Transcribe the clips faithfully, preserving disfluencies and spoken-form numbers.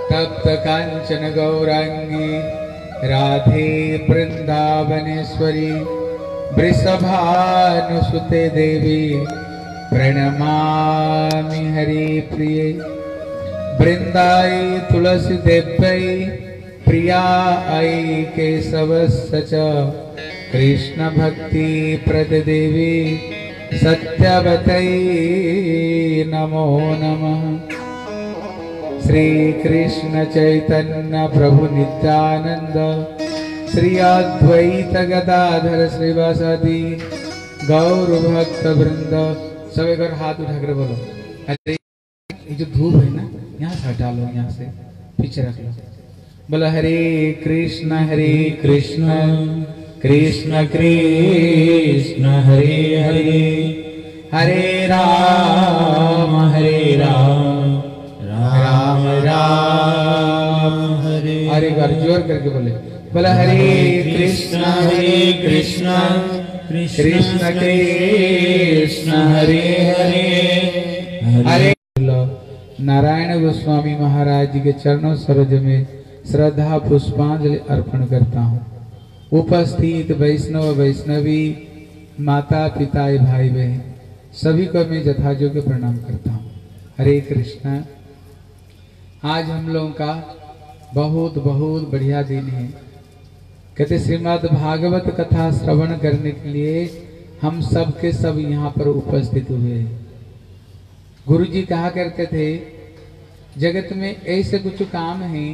तप्त कांचन गौरांगी राधे वृंदावनेश्वरी वृषभानुसुते देवी प्रणमामि हरि प्रिये। वृंदाई तुलसी देव्यै प्रियायै केशवस्य च कृष्ण भक्ति प्रद देवी सत्यवतै नमो नमः। श्री कृष्ण चैतन्य प्रभु नित्यानंद श्री अद्वैत गदाधर श्रीवासादि गौर भक्त वृंद। सब एक बार हाथ उठा कर बोलो अरे ये जो धूप है ना यहाँ से हटा लो, यहाँ से पीछे रख लो। बोलो हरे कृष्ण हरे कृष्ण कृष्ण कृष्ण हरे हरे हरे राम हरे राम राम राम हरे हरे। बार जोर करके बोले बोला हरे कृष्ण हरे कृष्ण कृष्ण कृष्ण हरे हरे हरे। नारायण गोस्वामी महाराज जी के चरणों सरोज में श्रद्धा पुष्पांजलि अर्पण करता हूँ। उपस्थित वैष्णव वैष्णवी माता पिता भाई बहन सभी को मैं यथायोग्य प्रणाम करता हूँ। हरे कृष्ण। आज हम लोगों का बहुत बहुत बढ़िया दिन है। कहते श्रीमद् भागवत कथा श्रवण करने के लिए हम सब के सब यहाँ पर उपस्थित हुए हैं। गुरु जी कहा करते थे जगत में ऐसे कुछ काम है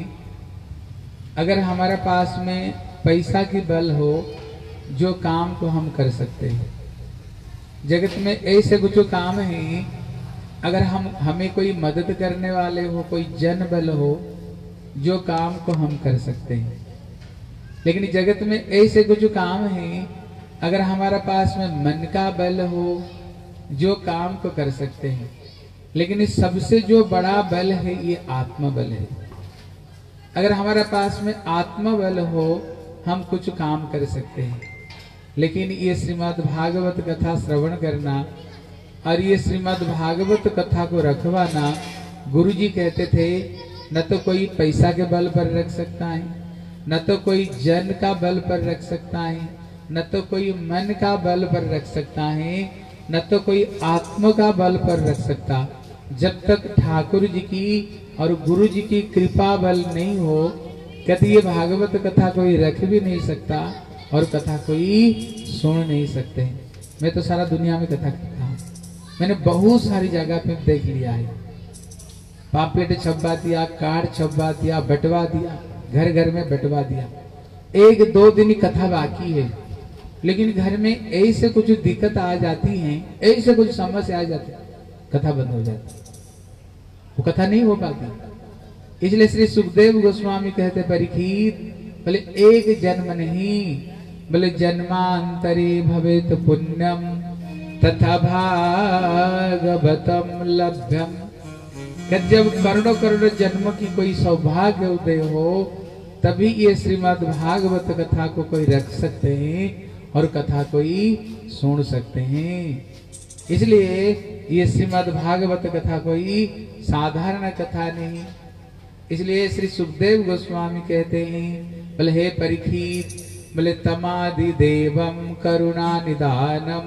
अगर हमारे पास में पैसा की बल हो जो काम को हम कर सकते हैं। जगत में ऐसे कुछ काम है अगर हम हमें कोई मदद करने वाले हो, कोई जन बल हो जो काम को हम कर सकते हैं। लेकिन जगत में ऐसे कुछ काम है अगर हमारा पास में मन का बल हो जो काम को कर सकते हैं। लेकिन इस सबसे जो बड़ा बल है ये आत्मबल है। अगर हमारे पास में आत्मबल हो हम कुछ काम कर सकते हैं। लेकिन ये श्रीमद् भागवत कथा श्रवण करना और ये श्रीमद् भागवत कथा को रखवाना गुरु जी कहते थे न तो कोई पैसा के बल पर रख सकता है, न तो कोई जन का बल पर रख सकता है, न तो कोई मन का बल पर रख सकता है, न तो कोई आत्म का बल पर रख सकता। जब तक ठाकुर जी की और गुरु जी की कृपा बल नहीं हो कहते ये भागवत कथा कोई रख भी नहीं सकता और कथा कोई सुन नहीं सकते। मैं तो सारा दुनिया में कथा करता हूँ, मैंने बहुत सारी जगह पे देख लिया है। पापलेट छपवा दिया, कार्ड छपवा दिया, बंटवा दिया, घर घर में बंटवा दिया। एक दो दिन की कथा बाकी है लेकिन घर में ऐसे कुछ दिक्कत आ जाती है, ऐसे कुछ समस्या आ जाती है, कथा बंद हो जाती, वो कथा नहीं हो पाती। इसलिए श्री सुखदेव गोस्वामी कहते परीक्षित बोले एक जन्म नहीं बोले जन्मांतरे भवेत पुण्यम तथा भागवतम लभ्यम। जब करोड़ों करोड़ों जन्म की कोई सौभाग्य उदय हो तभी ये श्रीमद् भागवत कथा को कोई रख सकते हैं और कथा कोई सुन सकते हैं। इसलिए ये श्रीमद् भागवत कथा कोई साधारण कथा नहीं। इसलिए श्री सुखदेव गोस्वामी कहते हैं बोले हे परीक्षित बोले तमादि देवम करुणा निदानम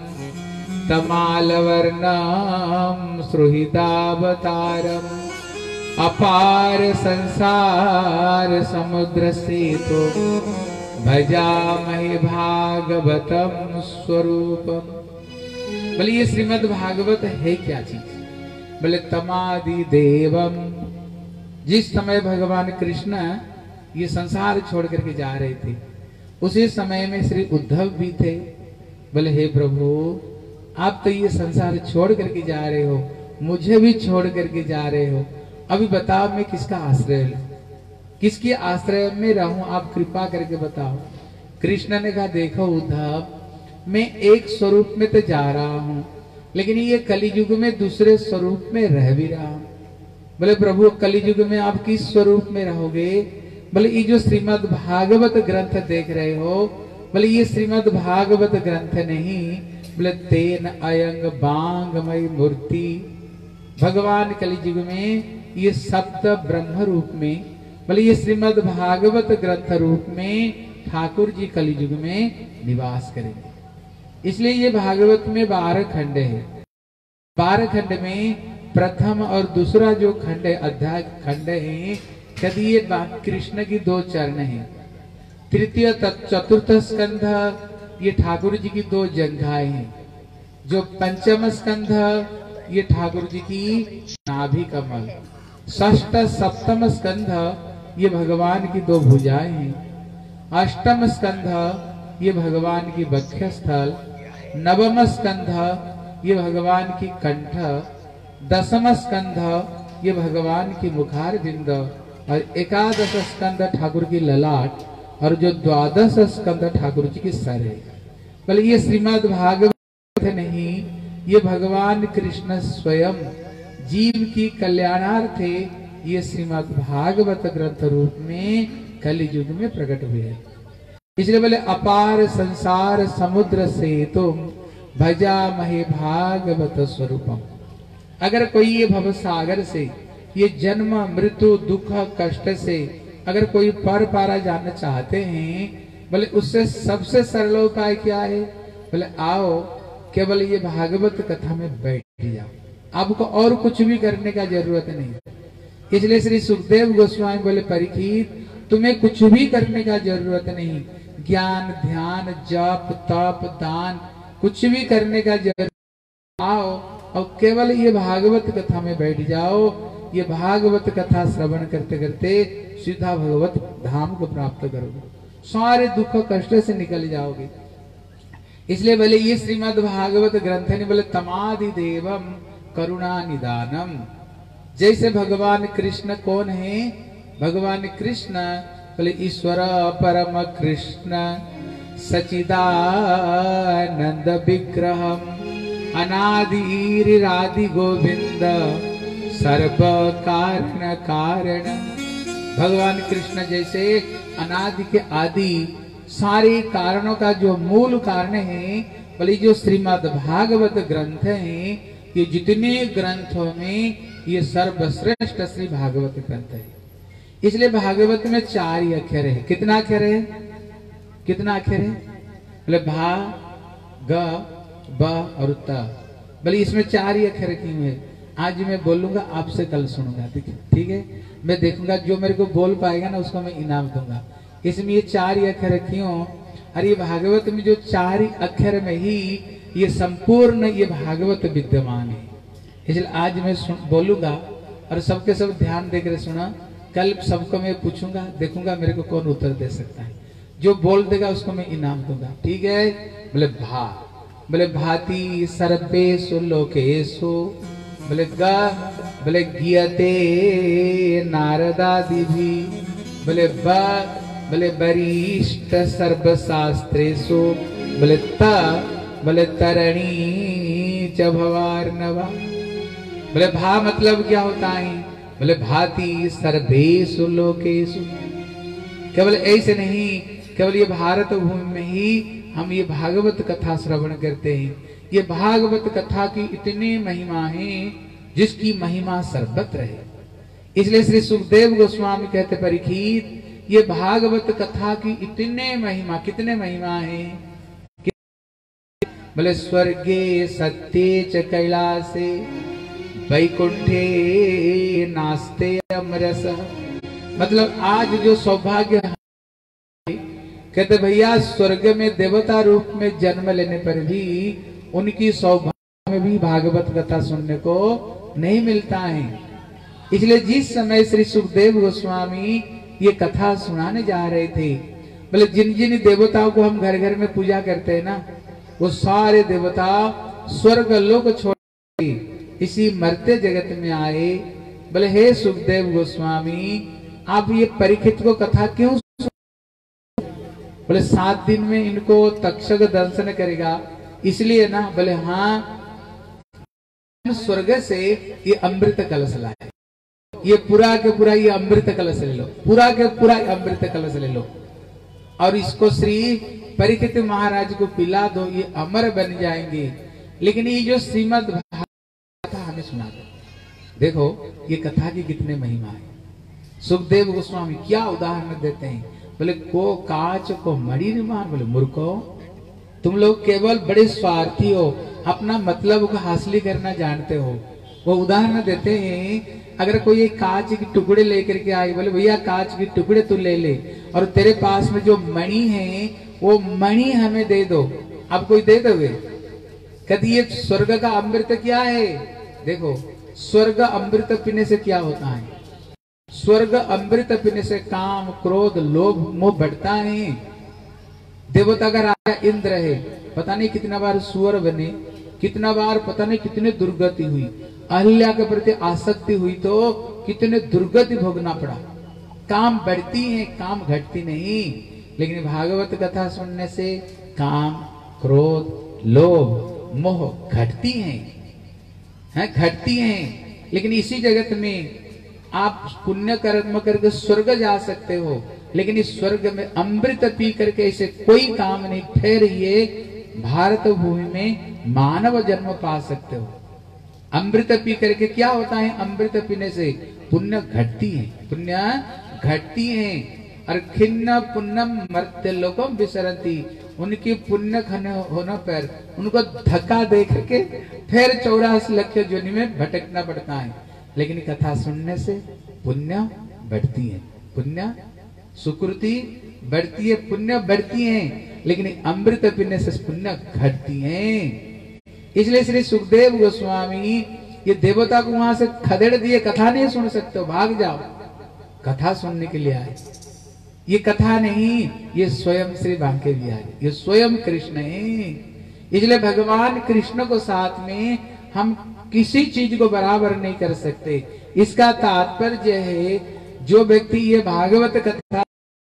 तमालवर्णम सुहृदावतारम अपार संसार समुद्र से तो भजामहे भागवतम स्वरूपम। बोले ये श्रीमद् भागवत है क्या चीज? बोले तमादि देवम। जिस समय भगवान कृष्ण ये संसार छोड़ करके जा रहे थे उसी समय में श्री उद्धव भी थे। बोले हे प्रभु आप तो ये संसार छोड़ करके जा रहे हो, मुझे भी छोड़ करके जा रहे हो, अभी बताओ मैं किसका आश्रय लूं, किसके आश्रय में रहूं, आप कृपा करके बताओ। कृष्ण ने कहा देखो उद्धव मैं एक स्वरूप में तो जा रहा हूं लेकिन ये कलियुग में दूसरे स्वरूप में रह भी रहा हूं। बोले प्रभु कलियुग में आप किस स्वरूप में रहोगे? बोले ये जो श्रीमद् भागवत ग्रंथ देख रहे हो बोले ये श्रीमद् भागवत ग्रंथ नहीं बोले तेन अयंग बांगमय मूर्ति। भगवान कलियुग में ये सप्त ब्रह्म रूप में बोले ये श्रीमद् भागवत ग्रंथ रूप में ठाकुर जी कलियुग में निवास करेंगे। इसलिए ये भागवत में बारह खंड है। बारह खंड में प्रथम और दूसरा जो खंड है, अध्याय खंड है, कहते ये कृष्ण की दो चरण है। तृतीय चतुर्थ स्कंध ये ठाकुर जी की दो जंघाएं हैं। जो पंचम स्कंध ये ठाकुर जी की नाभि कमल। षष्ठ सप्तम स्कंध ये भगवान की दो भुजाएं हैं। अष्टम स्कंध ये भगवान की वक्षस्थल। नवम स्कंध ये भगवान की कंठ। दसम स्कंध ये भगवान की मुखार बिंद और एकादश स्कंद ठाकुर की ललाट और जो द्वादश स्कंद ठाकुर जी की सर है। बोले ये श्रीमद् भागवत नहीं, ये भगवान कृष्ण स्वयं जीव की कल्याणार्थे ये श्रीमद् भागवत ग्रंथ रूप में कलियुग में प्रकट हुए। इसलिए बोले अपार संसार समुद्र से तुम भजा महे भागवत स्वरूपम। अगर कोई ये भव सागर से, ये जन्म मृत्यु दुख कष्ट से अगर कोई पर पारा जानना चाहते हैं, बोले उससे सबसे सरल उपाय क्या है? बोले आओ केवल ये भागवत कथा में बैठ जाओ, आपको और कुछ भी करने का जरूरत नहीं। इसलिए श्री सुखदेव गोस्वामी बोले परीक्षित तुम्हें कुछ भी करने का जरूरत नहीं, ज्ञान ध्यान जप तप दान कुछ भी करने का जरूरत। आओ और केवल ये भागवत कथा में बैठ जाओ। ये भागवत कथा श्रवण करते करते सीधा भगवत धाम को प्राप्त करोगे, सारे दुख कष्ट से निकल जाओगे। इसलिए बोले ये श्रीमद् भागवत ग्रंथ ने बोले तमादि देवम करुणा निदानम। जैसे भगवान कृष्ण कौन है? भगवान कृष्ण बोले ईश्वर परम कृष्ण सचिदानंद विग्रहम अनादिरादि गोविंद सर्व कारण कारण। भगवान कृष्ण जैसे अनादि के आदि सारे कारणों का जो मूल कारण है, बोले जो श्रीमद् भागवत ग्रंथ है, ये जितने ग्रंथों में ये सर्वश्रेष्ठ श्री भागवत ग्रंथ है। इसलिए भागवत में चार ही अक्षर है। कितना अक्षर है? कितना अक्षर है? बोले भा ग ब और त। बोले इसमें चार ही अक्षर क्यों है? आज मैं बोलूंगा, आपसे कल सुनूंगा, ठीक है? मैं देखूंगा जो मेरे को बोल पाएगा ना उसको मैं इनाम दूंगा। इसमें ये चार ही अक्षर क्यों? अरे ये भागवत में जो चार ही अक्षर में ही ये संपूर्ण ये भागवत विद्यमान है। इसलिए आज मैं बोलूंगा और सबके सब ध्यान देकर सुना। कल सबको मैं पूछूंगा, देखूंगा मेरे को कौन उत्तर दे सकता है। जो बोल देगा उसको मैं इनाम दूंगा, ठीक है? बोले भा बोले भाति सर्वेषु लोकेषु। बोले ग बोले गियते नारदादि भी। बोले ब बोले वरिष्ठ सर्वशास्त्रेषु। बोले त बोले तरणी च भवार्णवा। बोले भा मतलब क्या होता है? बोले भाति सर्वेषु लोकेषु। केवल ऐसे नहीं, केवल ये भारत भूमि में ही हम ये भागवत कथा श्रवण करते हैं। ये भागवत कथा की इतनी महिमा है जिसकी महिमा सर्वत्र है। इसलिए श्री सुखदेव गोस्वामी कहते परीक्षित ये भागवत कथा की इतने महिमा, कितने महिमा है? बोले स्वर्गे सत्ये च कैलासे वैकुंठे नास्ते अमरस। मतलब आज जो सौभाग्य है, कहते भैया स्वर्ग में देवता रूप में जन्म लेने पर भी उनकी सौभाग्य में भी भागवत कथा सुनने को नहीं मिलता है। इसलिए जिस समय श्री सुखदेव गोस्वामी ये कथा सुनाने जा रहे थे, बोले जिन जिन देवताओं को हम घर घर में पूजा करते हैं ना, वो सारे देवता स्वर्ग लोक छोड़ इसी मरते जगत में आए। बोले हे सुखदेव गोस्वामी आप ये परीक्षित को कथा क्यों? बोले सात दिन में इनको तक्षक दर्शन करेगा इसलिए ना। बोले हाँ, स्वर्ग से ये अमृत कलश लाए, ये पूरा के पूरा ये अमृत कलश ले लो, पूरा के पूरा अमृत कलश ले लो और इसको श्री परीक्षित महाराज को पिला दो, ये अमर बन जाएंगे। लेकिन ये जो श्रीमद् भागवत कथा हमें सुना दो, देखो ये कथा की कितने महिमा है। सुखदेव गोस्वामी क्या उदाहरण देते हैं, बोले को काच को मणि न मान, बोले मूर्खो तुम लोग केवल बड़े स्वार्थी हो, अपना मतलब को हासिल करना जानते हो। वो उदाहरण देते हैं, अगर कोई एक कांच के टुकड़े लेकर के आए, बोले भैया कांच के टुकड़े तू ले ले, और तेरे पास में जो मणि है वो मणि हमें दे दो, अब कोई दे दोगे? कहती ये स्वर्ग का अमृत क्या है? देखो स्वर्ग अमृत पीने से क्या होता है, स्वर्ग अमृत पीने से काम क्रोध लोभ मोह बढ़ता है। देवता का राजा इंद्र है, पता नहीं कितना बार सुअर बने, कितना बार पता नहीं कितने दुर्गति हुई, अहल्या के प्रति आसक्ति हुई तो कितने दुर्गति भोगना पड़ा। काम बढ़ती है, काम घटती नहीं। लेकिन भागवत कथा सुनने से काम क्रोध लोभ मोह घटती हैं, हैं घटती हैं। लेकिन इसी जगत में आप पुण्य कर्म करके स्वर्ग जा सकते हो, लेकिन इस स्वर्ग में अमृत पी करके ऐसे कोई काम नहीं, फिर ये भारत भूमि में मानव जन्म पा सकते हो। अमृत पी करके क्या होता है, अमृत पीने से पुण्य घटती है, पुण्य घटती है। और खिन्न पुण्यम मर्त्य लोकम विसरती, उनकी पुण्य खन होने पर उनको धक्का दे करके फिर चौरासी लक्ष योनि में भटकना पड़ता है। लेकिन कथा सुनने से पुण्य बढ़ती है, पुण्य सुकृति बढ़ती है, पुण्य बढ़ती है। लेकिन अमृत पीने से पुण्य घटती है। इसलिए श्री सुखदेव गोस्वामी ये देवता को वहां से खदेड़ दिए, कथा नहीं सुन सकते हो, भाग जाओ, कथा सुनने के लिए आए। ये कथा नहीं, ये स्वयं श्री बांके बिहारी, ये स्वयं कृष्ण है। इसलिए भगवान कृष्ण को साथ में हम किसी चीज को बराबर नहीं कर सकते। इसका तात्पर्य है, जो व्यक्ति ये भागवत कथा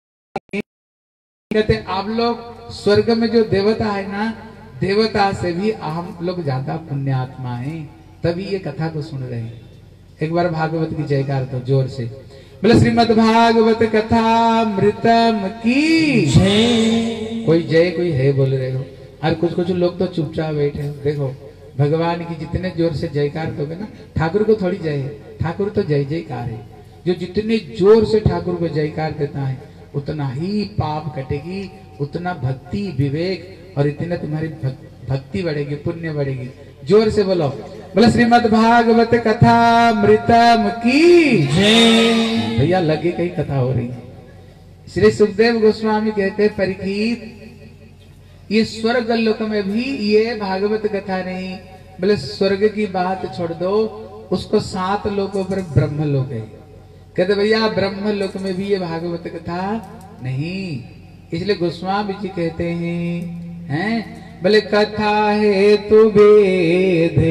कहते, आप लोग स्वर्ग में जो देवता है ना, देवता से भी हम लोग ज्यादा पुण्यात्मा हैं, तभी ये कथा को सुन रहे हैं। एक बार भागवत की जयकार तो जोर से बोले, श्रीमद् भागवत कथा मृतम की जय। कोई जय कोई है बोल रहे हो, और कुछ कुछ लोग तो चुपचाप बैठे हो। देखो भगवान की जितने जोर से जयकार दोगे ना, ठाकुर को थोड़ी जय है, ठाकुर तो जय जयकार है। जो जितने जोर से ठाकुर को जयकार देता है उतना ही पाप कटेगी, उतना भक्ति विवेक और इतने तुम्हारी भक्ति बढ़ेगी, पुण्य बढ़ेगी। जोर से बोलो, बोले श्रीमद् भागवत कथा मृतम की जय। भैया लगे कहीं कथा हो रही है। श्री सुखदेव गोस्वामी कहते हैं, परीक्षित ये स्वर्ग लोक में भी ये भागवत कथा नहीं, बोले स्वर्ग की बात छोड़ दो, उसको सात लोकों पर ब्रह्म लोक है। कहते भैया ब्रह्म लोक में भी ये भागवत कथा नहीं। इसलिए गोस्वामी जी कहते हैं, हैं बोले कथा है तु वेदे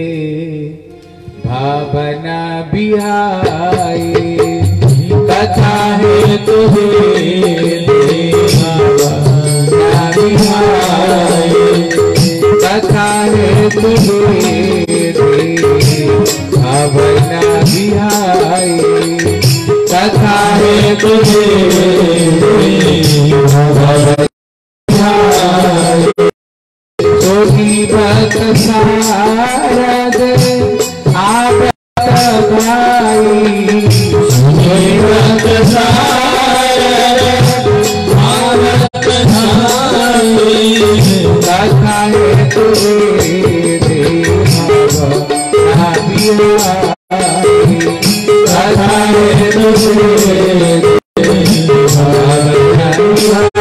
भावना बिहाई, कथा है तु वेदे भावना बिहाई, कथा है तु वेदे भावना बिहाई, कथा है तु वेदे भावना भक्त सारद आप भाई, भक्त सारद आप भाई, कथा है तुझे भावना बिहाई, कथा है तुझे भावना बिहाई।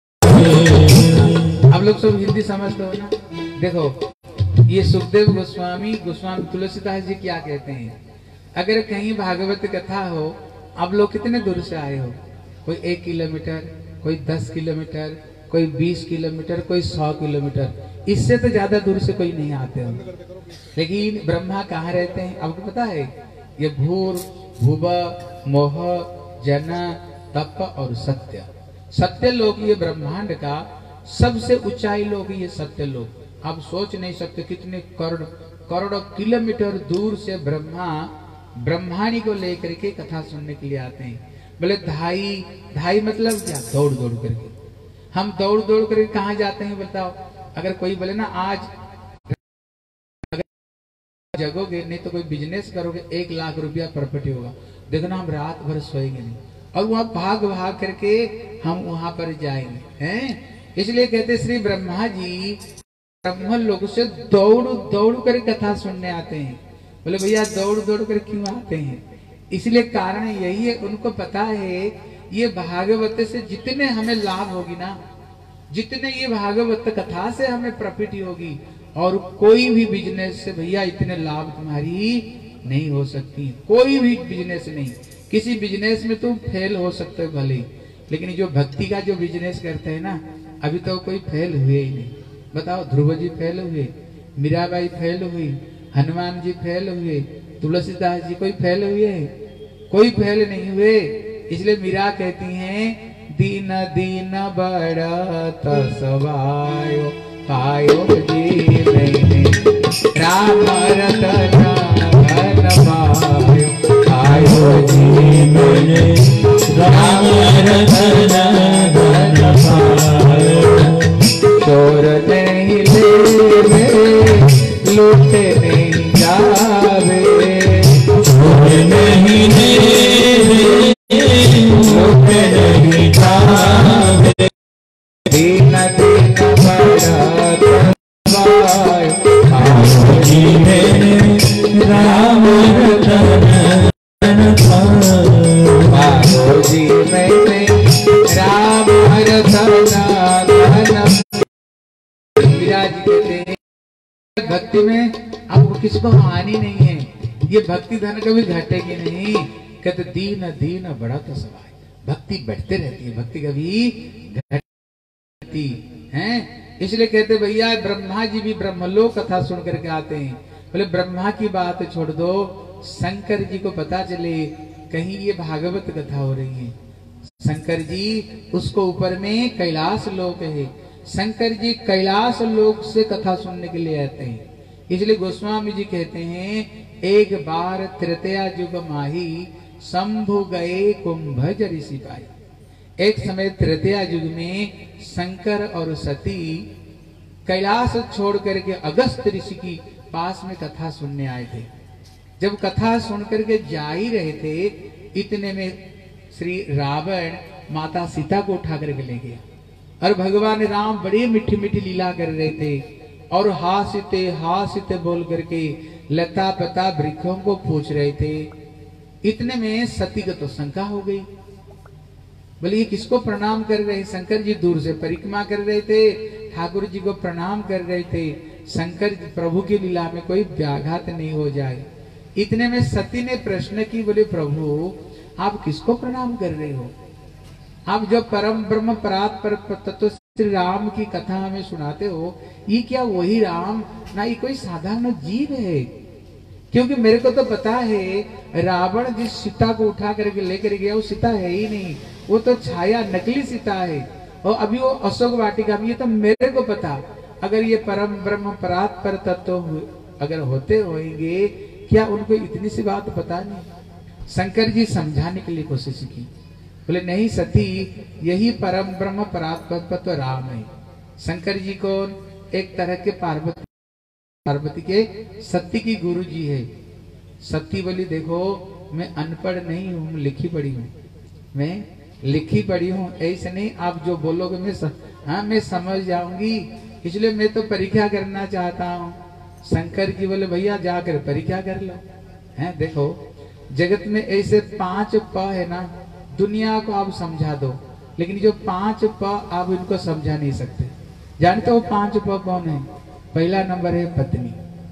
आप लोग सब हिंदी समझते हो ना? देखो ये सुखदेव गोस्वामी गोस्वामी तुलसीदास जी क्या कहते हैं, अगर कहीं भागवत कथा हो, आप लोग कितने दूर से आए हो? कोई एक किलोमीटर, कोई दस किलोमीटर, कोई बीस किलोमीटर, कोई सौ किलोमीटर, इससे तो ज्यादा दूर से कोई नहीं आते हो। लेकिन ब्रह्मा कहाँ रहते हैं आपको पता है? ये भूर भुव मोह जन तप और सत्य, सत्य लोक ये ब्रह्मांड का सबसे ऊंचाई लोग, ये सत्य लोग। आप सोच नहीं सकते कितने करोड़ करोड़ों किलोमीटर दूर से ब्रह्मा ब्रह्माणी को लेकर के कथा सुनने के लिए आते हैं। बोले धाई, धाई मतलब क्या? दौड़ दौड़ करके। हम दौड़ दौड़ करके कहाँ जाते हैं बताओ? अगर कोई बोले ना आज जगोगे नहीं तो कोई बिजनेस करोगे, एक लाख रुपया प्रॉपर्टी होगा, देखना हम रात भर सोएंगे नहीं, और वहां भाग भाग करके हम वहां पर जाएंगे हैं। इसलिए कहते श्री ब्रह्मा जी ब्रह्म लोक से दौड़ दौड़ कर कथा सुनने आते हैं। बोले भैया दौड़ दौड़ कर क्यों आते हैं? इसलिए कारण यही है, उनको पता है ये भागवत से जितने हमें लाभ होगी ना, जितने ये भागवत कथा से हमें प्रॉफिट होगी, और कोई भी बिजनेस से भैया इतने लाभ तुम्हारी नहीं हो सकती। कोई भी बिजनेस नहीं। किसी बिजनेस में तुम फेल हो सकते हो भले, लेकिन जो भक्ति का जो बिजनेस करते हैं ना, अभी तो कोई फेल हुए ही नहीं। बताओ, ध्रुव जी फेल हुए, मीराबाई फेल हुई, हनुमान जी फेल हुए, तुलसीदास जी कोई फेल हुए? कोई फेल नहीं हुए। इसलिए मीरा कहती हैं दीन दीन बड़त सवायो पायो जी मैंने राम रतन धन पायो पायो जी मैंने राम रतन धन पायो। चोर नहीं ले लूट नहीं जावे, चोर नहीं ले लूट नहीं जावे, दीन दीन बड़त पायो जी मैंने राम रतन पायो जी मैंने राम रतन धन। विराज कहते हैं भक्ति में आपको किसको हानि नहीं है, ये भक्ति धन कभी घटेगी नहीं। कहते दीन दीन बढ़त सवाय, भक्ति बढ़ते रहती है, भक्ति कभी घटती है। इसलिए कहते भैया ब्रह्मा जी भी ब्रह्मलोक कथा सुन करके आते हैं। बोले ब्रह्मा की बात छोड़ दो, शंकर जी को पता चले कहीं ये भागवत कथा हो रही है। शंकर जी उसको ऊपर में कैलाश लोक है, शंकर जी कैलाश लोक से कथा सुनने के लिए आते हैं। इसलिए गोस्वामी जी कहते हैं एक बार त्रेतया युग माही शंभु गए कुंभज ऋषि पाई। एक समय त्रेतया युग में शंकर और सती कैलाश छोड़ करके अगस्त ऋषि की पास में कथा सुनने आए थे। जब कथा सुन करके जा ही रहे थे, इतने में श्री रावण माता सीता को उठा करके ले गया, और भगवान राम बड़ी मीठी मीठी लीला कर रहे थे, और हासिते हासिते बोल करके लता पता वृक्षों को पूछ रहे थे। इतने में सती को तो शंका हो गई, बोले ये किसको प्रणाम कर रहे हैं? शंकर जी दूर से परिक्रमा कर रहे थे, ठाकुर जी को प्रणाम कर रहे थे, शंकर प्रभु की लीला में कोई व्याघात नहीं हो जाए। इतने में सती ने प्रश्न की, बोले प्रभु आप किसको प्रणाम कर रहे हो? आप जो परम ब्रह्म परात पर तत्व श्री राम की कथा हमें सुनाते हो, ये क्या वही राम ना ये कोई साधारण जीव है? क्योंकि मेरे को तो पता है रावण जिस सीता को उठा करके लेकर गया वो सीता है ही नहीं, वो तो छाया नकली सीता है, और अभी वो अशोक वाटिका में। ये तो मेरे को पता, अगर ये परम ब्रह्म परात पर तत्व अगर होते होंगे, क्या उनको इतनी सी बात पता नहीं? शंकर जी समझाने के लिए कोशिश की, बोले नहीं सती, यही परम ब्रह्म परात्पर तो राम है। शंकर जी को एक तरह के पार्वती पार्वती के सती की गुरु जी है। सती बोली देखो मैं अनपढ़ नहीं हूँ, लिखी पढ़ी हूँ, मैं लिखी पढ़ी हूँ, ऐसे नहीं आप जो बोलोगे मैं स... हाँ मैं समझ जाऊंगी, इसलिए मैं तो परीक्षा करना चाहता हूँ। शंकर जी बोले भैया जाकर परीक्षा कर लो। हैं देखो जगत में ऐसे पांच प है ना, दुनिया को आप समझा दो, लेकिन जो पांच प आप इनको समझा नहीं सकते। जानते हो पांच प कौन है? पहला नंबर है पत्नी।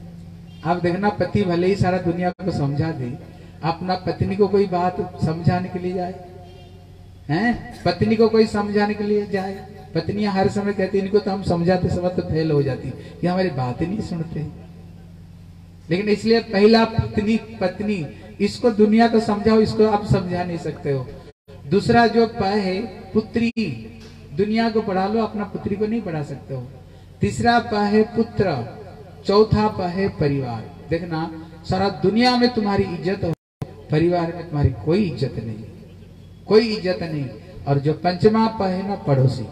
आप देखना पति भले ही सारा दुनिया को समझा दे, अपना पत्नी को कोई बात समझाने के लिए जाए हैं? पत्नी को कोई समझाने के लिए जाए, पत्नियां हर समय कहती इनको तो हम समझाते समय तो फेल हो जाती, ये हमारी बात ही नहीं सुनते। लेकिन इसलिए पहला पत्नी पत्नी इसको दुनिया को समझाओ, इसको आप समझा नहीं सकते हो। दूसरा जो प है पुत्री, दुनिया को पढ़ा लो, अपना पुत्री को नहीं पढ़ा सकते हो। तीसरा प है पुत्र, चौथा प है परिवार। देखना सारा दुनिया में तुम्हारी इज्जत हो, परिवार में तुम्हारी कोई इज्जत नहीं, कोई इज्जत नहीं। और जो पंचमा प है ना पड़ोसी,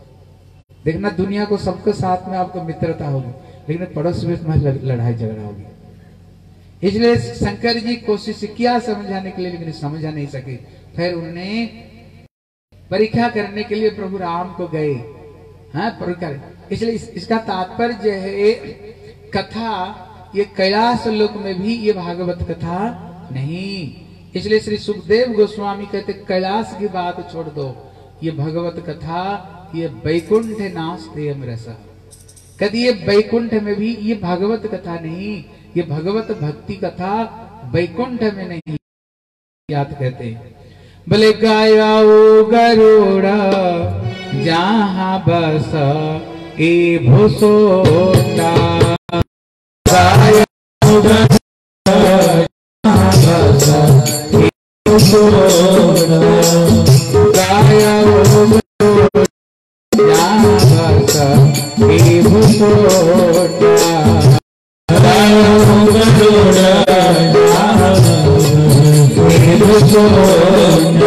देखना दुनिया को सबके साथ में आपको मित्रता होगी, लेकिन पड़ोस में तुम्हारी लड़ाई झगड़ा होगी। इसलिए शंकर जी कोशिश किया समझाने के लिए, लेकिन समझा नहीं सके। फिर उन्होंने परीक्षा करने के लिए प्रभु राम को गए। हाँ, परीक्षा। इसलिए इस, इसका तात्पर्य है कथा ये कैलाश लोक में भी ये भागवत कथा नहीं। इसलिए श्री सुखदेव गोस्वामी कहते कैलाश की बात छोड़ दो, ये भगवत कथा ये वैकुंठ नास्ते अमरस। कभी ये वैकुंठ में भी ये भागवत कथा नहीं, ये भगवत भक्ति कथा वैकुंठ में नहीं। याद कहते बोले गाया ओ गरुड़ा जहाँ बस ए भूसोटा, गाया ओ गरुड़ा जहाँ बस ए भूसोटा, गाया ओ गरुड़ा जहाँ बस ए भूसोटा, गाया ओ गरुड़ा जहाँ ए भूसोटा,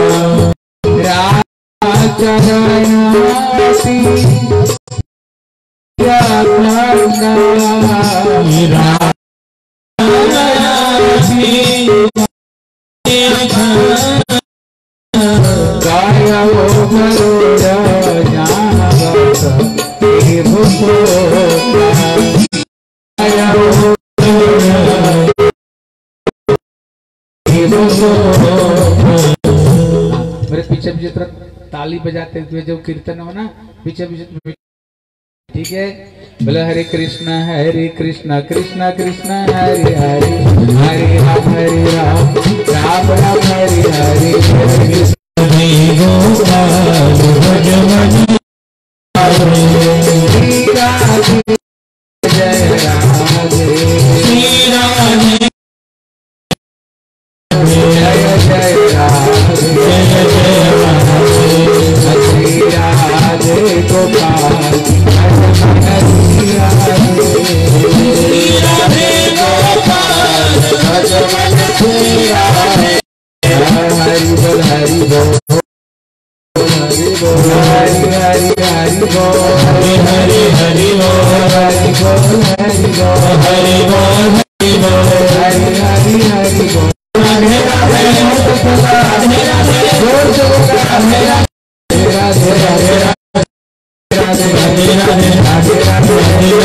गाया ओ गरुड़ा जहाँ बस ए भूसोटा, गाया ओ गरुड़ा ए भूसोटा। मेरे पीछे पीछे तरफ ताली बजाते हुए जो कीर्तन हो ना, पीछे पीछे, ठीक है। बोले हरे कृष्णा हरे कृष्णा कृष्णा कृष्णा हरे हरे, हरे राम हरे राम राम राम हरे हरे, हरे गोपाल भज मन जय राधे जय राधे जय राधे हरे राधे गोपाल हरि बोल हरि बोल हरि बोल हरि हरि हरि बोल हरि हरि हरि बोल हरि बोल हरि बोल हरि बोल हरि बोल हरि हरि हरि बोल राधे राधे राधे राधे बोल जोगा राधे राधे राधे राधे राधे राधे राधे राधे राधे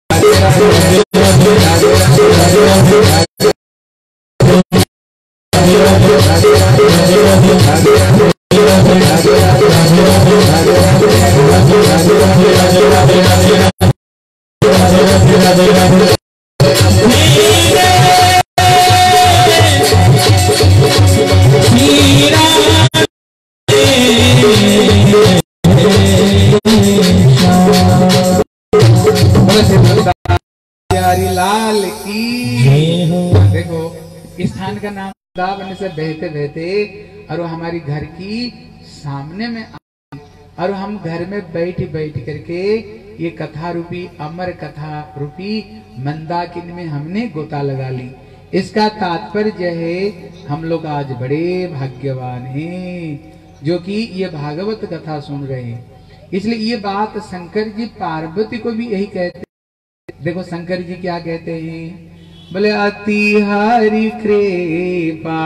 लाल की। देखो इस स्थान का नाम वृंदावन से बहते बहते और वो हमारी घर की सामने में आई, और हम घर में बैठ बैठ करके ये कथा रूपी अमर कथा रूपी मंदाकिनी में हमने गोता लगा ली। इसका तात्पर्य है हम लोग आज बड़े भाग्यवान हैं जो कि ये भागवत कथा सुन रहे हैं। इसलिए ये बात शंकर जी पार्वती को भी यही कहते। देखो शंकर जी क्या कहते हैं, बोले अति हरि कृपा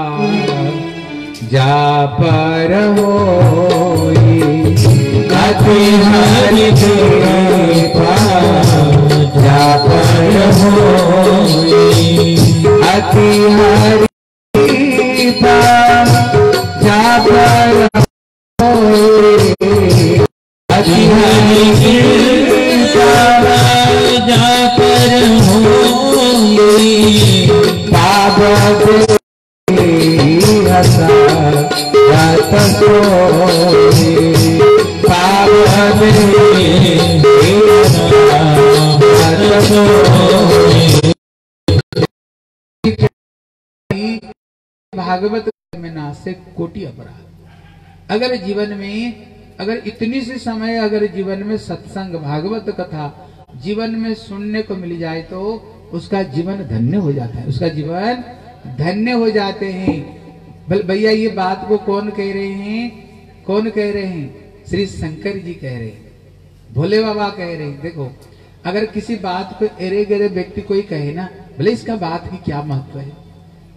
जा पर होई, अति हरि कृपा जा पर होई, अति हरि कृपा जा पर होई, अति हरि कृपा जा पर होई, बाबा हसा रात सोई, बाबा रात सोई। भागवत में नासे कोटि अपराध। अगर जीवन में अगर इतनी सी समय अगर जीवन में सत्संग भागवत कथा जीवन में सुनने को मिल जाए तो उसका जीवन धन्य हो जाता है, उसका जीवन धन्य हो जाते हैं। भैया ये बात को कौन कह रहे हैं, कौन कह रहे हैं? श्री शंकर जी कह रहे हैं, भोले बाबा कह रहे हैं। देखो अगर किसी बात को एरे गरे व्यक्ति कोई कहे ना, भले इसका बात की क्या महत्व है,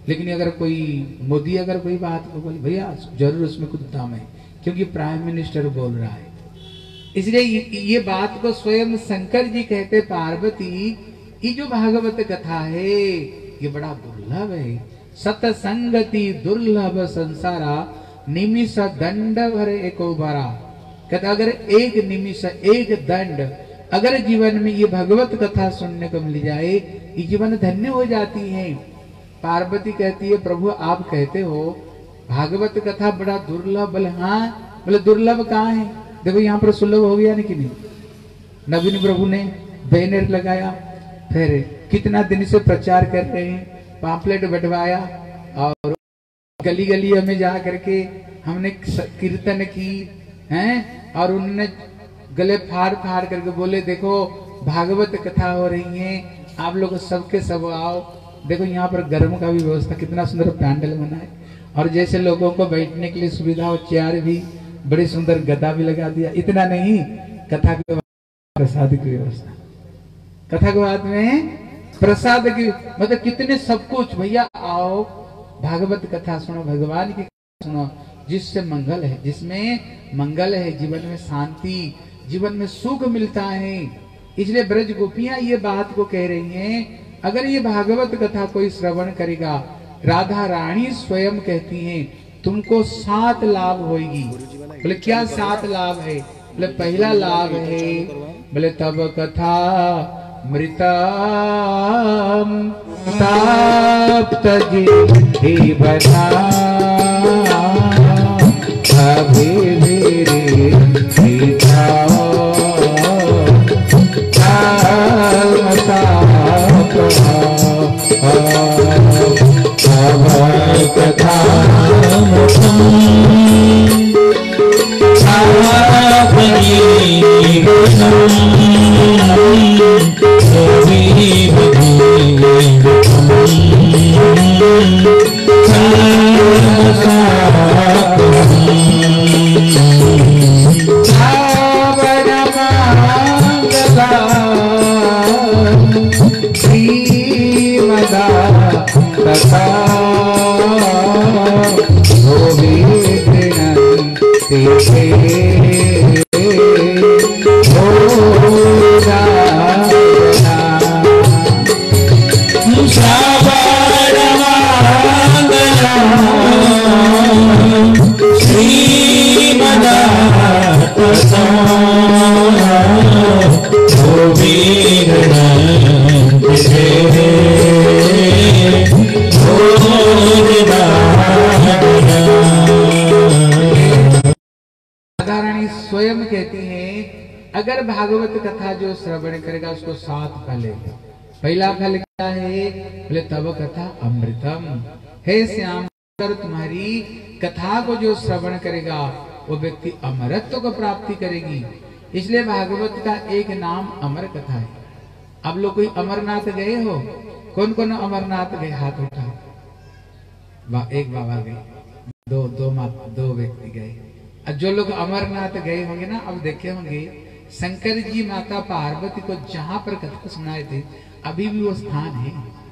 लेकिन अगर कोई मोदी अगर कोई बात को बोले भैया जरूर उसमें कुछ दम है, क्योंकि प्राइम मिनिस्टर बोल रहा है। इसलिए ये बात को स्वयं शंकर जी कहते, पार्वती ये जो भागवत कथा है ये बड़ा दुर्लभ है। सतसंगति दुर्लभ संसारा, निमिष दंड भर एको बारा। कहता अगर एक निमिष एक दंड अगर जीवन में ये भगवत कथा सुनने को मिल जाए, ये जीवन धन्य हो जाती है। पार्वती कहती है प्रभु आप कहते हो भागवत कथा बड़ा दुर्लभ। बोले हाँ, बोले दुर्लभ कहाँ है? देखो यहाँ पर सुलभ हो गया नहीं कि नहीं। नवीन प्रभु ने बैनर लगाया, फिर कितना दिन से प्रचार कर रहे हैं, पाम्पलेट बंटवाया और गली गली में जा करके हमने कीर्तन की हैं, और उन्होंने गले फाड़ फाड़ करके बोले देखो भागवत कथा हो रही है, आप लोग सबके सब आओ। देखो यहाँ पर गर्म का भी व्यवस्था, कितना सुंदर पैंडल बना है, और जैसे लोगों को बैठने के लिए सुविधा हो, चेयर भी बड़ी सुंदर, गदा भी लगा दिया। इतना नहीं, कथा के बाद प्रसाद की व्यवस्था, कथा के बाद में प्रसाद की, मतलब कितने सब कुछ। भैया आओ भागवत कथा सुनो, भगवान की कथा सुनो, जिससे मंगल है, जिसमें मंगल है, जीवन में शांति, जीवन में सुख मिलता है। इसलिए ब्रज गोपियां ये बात को कह रही हैं, अगर ये भागवत कथा कोई श्रवण करेगा, राधा रानी स्वयं कहती हैं तुमको सात लाभ होगी। बोले क्या सात लाभ है? बोले पहला लाभ है, बोले तब कथा मृतम तप्त जीवना अभी मेरे सीता कथा स्वयं कहती हैं अगर भागवत कथा जो श्रवण करेगा उसको सात फल है। पहला फल क्या है? बोले तब कथा अमृतम। हे श्याम, अगर तुम्हारी कथा को जो श्रवण करेगा वो व्यक्ति अमरत्व को प्राप्ति करेगी। इसलिए भागवत का एक नाम अमर कथा है। अब लोग कोई अमरनाथ गए हो? कौन कौन अमरनाथ गए? हाथ उठा। एक बाबा गए, दो दो दो व्यक्ति गए। अब जो लोग अमरनाथ गए होंगे ना, अब देखे होंगे शंकर जी माता पार्वती को जहां पर कथा सुनाए थे अभी भी वो स्थान है,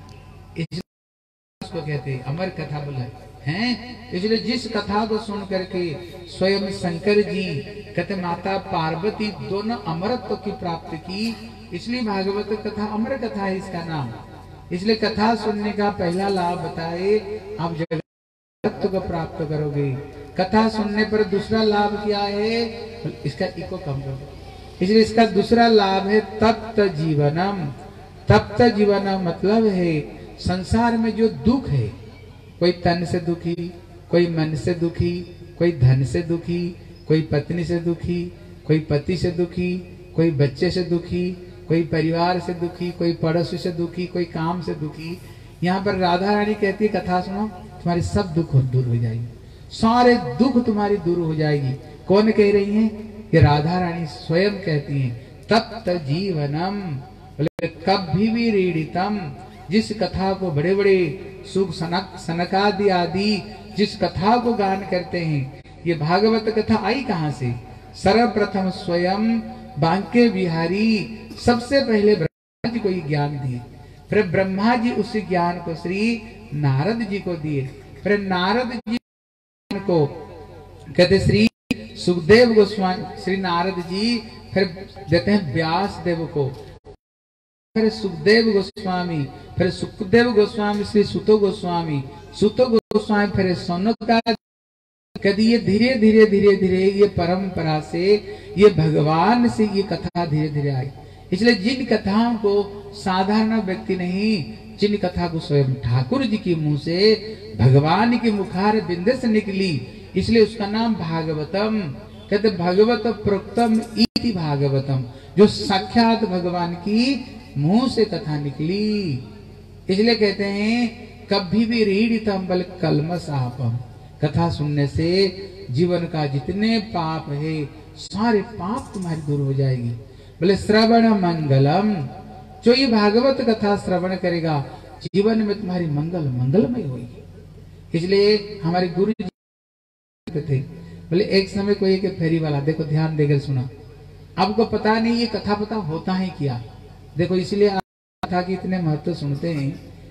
इसको कहते हैं अमर कथा बोला है। इसलिए जिस कथा को सुन करके स्वयं शंकर जी कहते माता पार्वती दोनों अमरत्व की प्राप्ति की, इसलिए भागवत कथा अमर कथा है इसका नाम। इसलिए कथा सुनने का पहला लाभ बताए, आप जगत को प्राप्त करोगे। कथा सुनने पर दूसरा लाभ क्या है? इसका इको कम करो। इसलिए इसका दूसरा लाभ है तप्त जीवनम। तप्त जीवनम मतलब है संसार में जो दुख है, कोई तन से दुखी, कोई मन से दुखी, कोई धन से दुखी, कोई पत्नी से दुखी, कोई पति से दुखी, कोई बच्चे से दुखी, कोई परिवार से दुखी, कोई पड़ोसी से दुखी, कोई काम से दुखी। यहाँ पर राधा रानी कहती है कथा सुनो तुम्हारी सब दुख दूर हो जाएगी, सारे दुख तुम्हारी दूर हो जाएगी। कौन कह रही है? ये राधा रानी स्वयं कहती हैं तप्त जीवनम। बोले कभी भी रीडितम, जिस कथा को बड़े बड़े सुख सनक सनकादि आदि जिस कथा को गान करते हैं, ये भागवत कथा आई कहाँ से? सर्वप्रथम स्वयं बांके बिहारी सबसे पहले ब्रह्मा जी को ये ज्ञान दिए, फिर ब्रह्मा जी उस ज्ञान को श्री नारद जी को दिए। फिर नारद जी को कहते श्री सुखदेव गोस्वामी, श्री नारद जी फिर देते हैं व्यास देव को, फिर सुखदेव गोस्वामी, फिर सुखदेव गोस्वामी श्री सुतो गोस्वामी, सुतो गोस्वामी फिर सौनकादि। कभी ये धीरे धीरे धीरे धीरे ये परंपरा से, ये भगवान से ये कथा धीरे धीरे आई। इसलिए जिन कथाओं को साधारण व्यक्ति नहीं, जिन कथा को स्वयं ठाकुर जी के मुंह से, भगवान के मुखार बिंदु से निकली, इसलिए उसका नाम भागवतम। कहते भगवत प्रोक्तम इति भागवतम, जो साक्षात भगवान की मुंह से कथा निकली। इसलिए कहते हैं कभी भी रीढ़ितम बल कलमशापम, कथा सुनने से जीवन का जितने पाप है सारे पाप तुम्हारी दूर हो जाएगी। बोले श्रवण मंगलम, जो ये भागवत कथा श्रवण करेगा जीवन में तुम्हारी मंगल मंगलमय होगी। इसलिए हमारे गुरु जी थे, बोले एक समय कोई एक फेरी वाला, देखो ध्यान देकर सुना, आपको पता नहीं ये कथा पता होता है क्या। देखो इसलिए आप कथा की इतने महत्व सुनते हैं,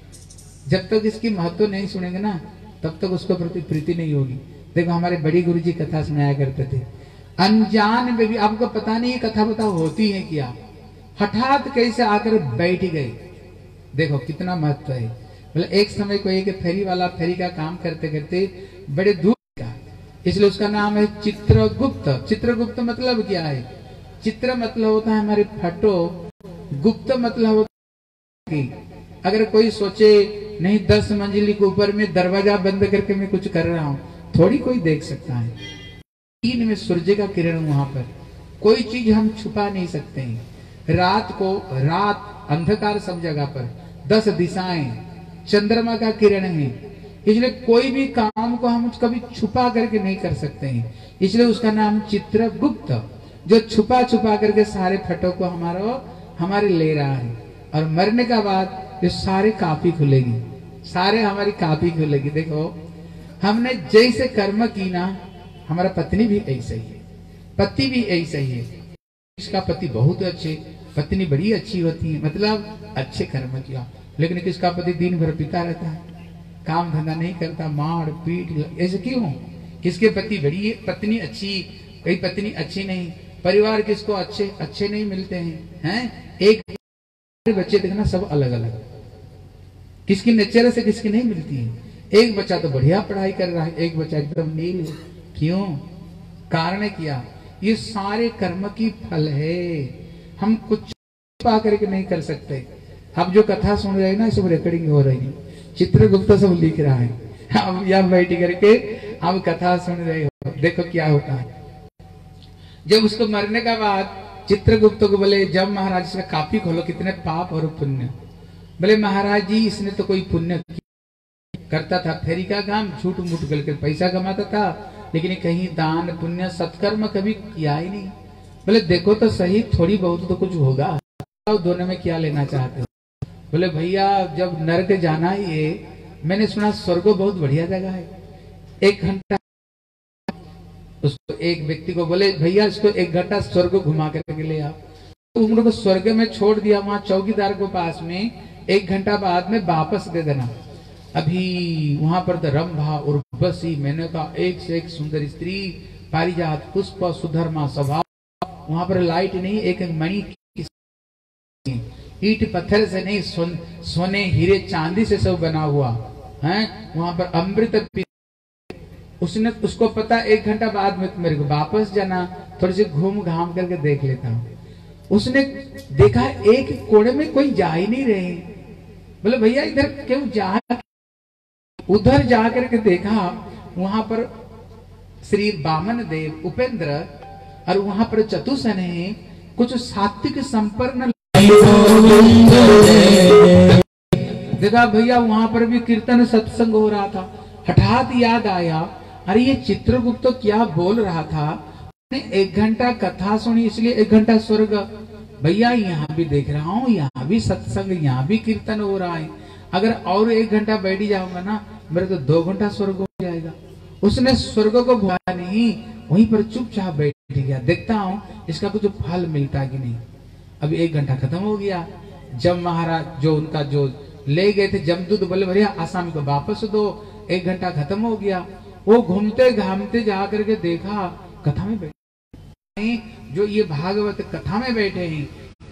जब तक इसकी महत्व नहीं सुनेंगे ना तब तक उसको प्रति प्रीति नहीं होगी। देखो हमारे बड़ी गुरु जी कथा सुनाया करते थे, अनजान में भी आपको पता नहीं ये कथा पता होती है क्या, हठात कैसे आकर बैठ गए। देखो कितना महत्व है। बोले एक समय कोई एक फेरी वाला फेरी का काम करते करते बड़े दूर का, इसलिए उसका नाम है चित्रगुप्त। चित्रगुप्त मतलब क्या है? चित्र मतलब होता है हमारे फोटो, गुप्त मतलब होता है कि अगर कोई सोचे नहीं दस मंजिल के ऊपर में दरवाजा बंद करके मैं कुछ कर रहा हूं, थोड़ी कोई देख सकता है। दिन में सूर्य का किरण, वहां पर कोई चीज हम छुपा नहीं सकते हैं। रात को रात अंधकार सब जगह पर, दस दिशाएं चंद्रमा का किरण है, इसलिए कोई भी काम को हम कभी छुपा करके नहीं कर सकते हैं। इसलिए उसका नाम चित्रगुप्त, जो छुपा छुपा करके सारे फोटो को हमारा हमारे ले रहा है। और मरने का बाद ये सारे कापी खुलेगी, सारे हमारी कापी खुलेगी। देखो हमने जैसे कर्म की ना, हमारा पत्नी भी ऐसा ही है, पति भी ऐसा ही है। इसका पति बहुत अच्छे, पत्नी बड़ी अच्छी होती है, मतलब अच्छे कर्म किया। लेकिन किसका पति दिन भर पीता रहता है, काम धंधा नहीं करता, मार पीट, ऐसे क्यों? किसके पति बड़ी है, पत्नी अच्छी, कई पत्नी अच्छी नहीं, परिवार किसको अच्छे अच्छे नहीं मिलते हैं, हैं? एक बच्चे देखना सब अलग अलग, किसकी नेचर से किसकी नहीं मिलती है। एक बच्चा तो बढ़िया पढ़ाई कर रहा है, एक बच्चा एकदम नील है। क्यों? कारण किया, ये सारे कर्म की फल है, हम कुछ पा करके नहीं कर सकते। अब जो कथा सुन रहे हैं ना, सब रिकॉर्डिंग हो रही है, चित्रगुप्त सब लिख रहा है, अब यहाँ बैठ करके हम कथा सुन रहे हो। देखो क्या होता है, जब उसको मरने का बाद चित्रगुप्त को बोले, जब महाराज इसका कापी खोलो कितने पाप और पुण्य। बोले महाराज जी इसने तो कोई पुण्य करता था, फेरी का काम, झूठ मूठ करके पैसा कमाता था, लेकिन कहीं दान पुण्य सत्कर्म कभी किया ही नहीं। बोले देखो तो सही, थोड़ी बहुत तो कुछ होगा, दोनों में क्या लेना चाहते हो? बोले भैया जब नरक जाना ही है, मैंने सुना स्वर्ग बहुत बढ़िया जगह है, एक घंटा उसको एक व्यक्ति को बोले भैया इसको एक घंटा स्वर्ग घुमा करके ले आओ। तो उन लोगों को स्वर्ग में छोड़ दिया, वहां चौकीदार को पास में, एक घंटा बाद में वापस दे देना। अभी वहां पर रंभा उर्वशी, मेनका, एक से एक सुंदर स्त्री, पारिजात पुष्प, सुधर्मा स्वभाव, वहां पर लाइट नहीं, एक मणि ईट पत्थर से नहीं, सोने हीरे चांदी से सब बना हुआ है, वहां पर अमृत। उसने उसको पता एक घंटा बाद में मेरे को वापस जाना, थोड़ी सी घूम घाम करके देख लेता हूँ। उसने देखा एक कोने में कोई जा ही नहीं रहे। बोले भैया इधर क्यों जा, उधर जा करके देखा, वहां पर श्री वामन देव, उपेंद्र, और वहां पर चतुसन है, कुछ सात्विक संपन्न। देखा भैया वहां पर भी कीर्तन सत्संग हो रहा था। हठात याद आया, अरे ये चित्रगुप्त तो क्या बोल रहा था, एक घंटा कथा सुनी इसलिए एक घंटा स्वर्ग। भैया यहाँ भी देख रहा हूँ, यहाँ भी सत्संग, यहाँ भी कीर्तन हो रहा है, अगर और एक घंटा बैठ जाऊंगा ना, मेरे तो दो घंटा स्वर्ग हो जाएगा। उसने स्वर्ग को भूला नहीं, वहीं पर चुपचाप बैठ गया, देखता हूँ इसका कुछ फल मिलता कि नहीं। अभी एक घंटा खत्म हो गया। जब महाराज जो उनका जो ले गए थे जमदूत, बोले भैया आसामी को वापस दो, एक घंटा खत्म हो गया। वो घूमते घामते जा करके देखा कथा में बैठे, जो ये भागवत कथा में बैठे हैं।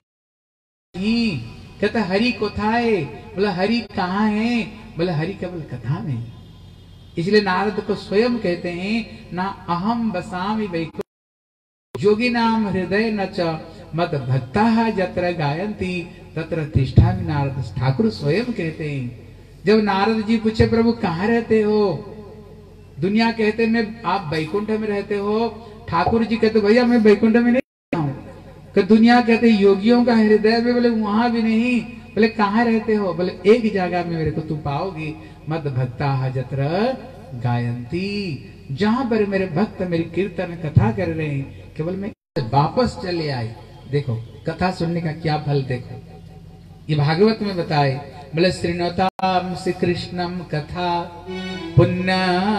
कहता हरि कोथाए, बोला हरि कहाँ है, बोला हरि केवल कथा में। इसलिए नारद को स्वयं कहते हैं ना अहम बसामि वैकुंठ जोगी नाम हृदय न च मद भक्ता जत्र गायंती तत्र तिष्ठामि नारद। ठाकुर स्वयं कहते हैं। जब नारद जी पूछे प्रभु कहाँ रहते हो, दुनिया कहते मैं आप वैकुंठ में रहते हो, ठाकुर जी कहते भैया मैं वैकुंठ में नहीं रहता हूँ। कि दुनिया कहते योगियों का हृदय में, बोले वहां भी नहीं, बोले कहाँ रहते हो, बोले एक जगह में मेरे को तू पाओगी, मद भक्ता जत्र गायंती, जहां पर मेरे भक्त मेरी कीर्तन कथा कर रहे हैं, केवल मैं वापस चले आए। देखो कथा सुनने का क्या फल, देखो ये भागवत में बताए, बोले श्रीनोताम श्री कृष्णम कथा पुण्य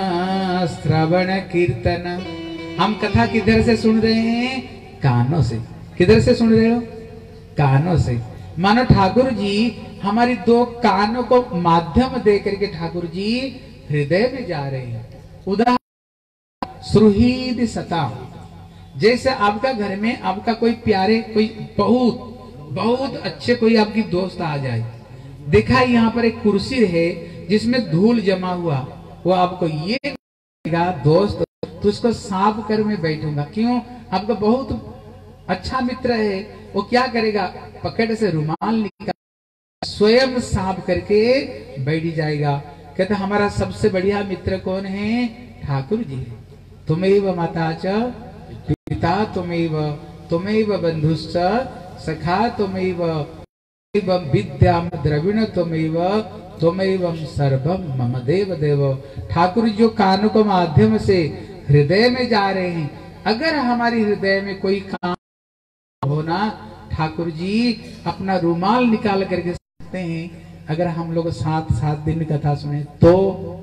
श्रवण कीर्तन। हम कथा किधर से सुन रहे हैं, कानों से। किधर से सुन रहे हो, कानों से। मानो ठाकुर जी हमारी दो कानों को माध्यम दे करके ठाकुर जी हृदय में जा रहे हैं। उदाहरण सुहृद सता, जैसे आपका घर में आपका कोई प्यारे कोई बहुत बहुत अच्छे कोई आपकी दोस्त आ जाए, देखा यहाँ पर एक कुर्सी है जिसमें धूल जमा हुआ, वो आपको ये कहेगा दोस्त तो उसको साफ कर मैं बैठूंगा। क्यों, आपका बहुत अच्छा मित्र है, वो क्या करेगा, पकड़ से रुमाल निकाल स्वयं साफ करके बैठ जाएगा। कहते हमारा सबसे बढ़िया मित्र कौन है, ठाकुर जी है। तुमेव माता च पिता तुमेव तुमेव बंधुश्च सखा तुमेव विद्या द्रविण तुमेव तुमेव सर्वम मम देव देव। ठाकुर जो कानों के माध्यम से हृदय में जा रहे हैं, अगर हमारी हृदय में कोई काम होना, ठाकुर जी अपना रुमाल निकाल करके सकते हैं। अगर हम लोग सात सात दिन कथा सुने तो